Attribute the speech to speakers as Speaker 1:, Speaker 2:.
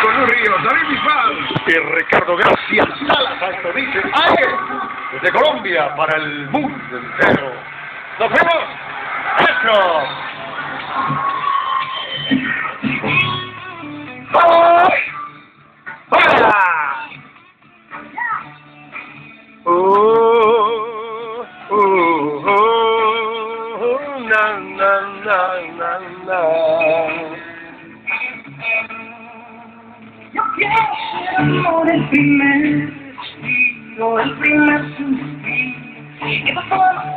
Speaker 1: con un río, David Bisbal
Speaker 2: y Ricardo Gracias Salas, esto dice aire desde Colombia para el mundo entero. ¡Nos vemos! ¡Eso! ¡Vamos! ¡Hola! Na, na, na, na, na.
Speaker 3: Yo quiero el primer suspiro, el primer suspiro, que pasó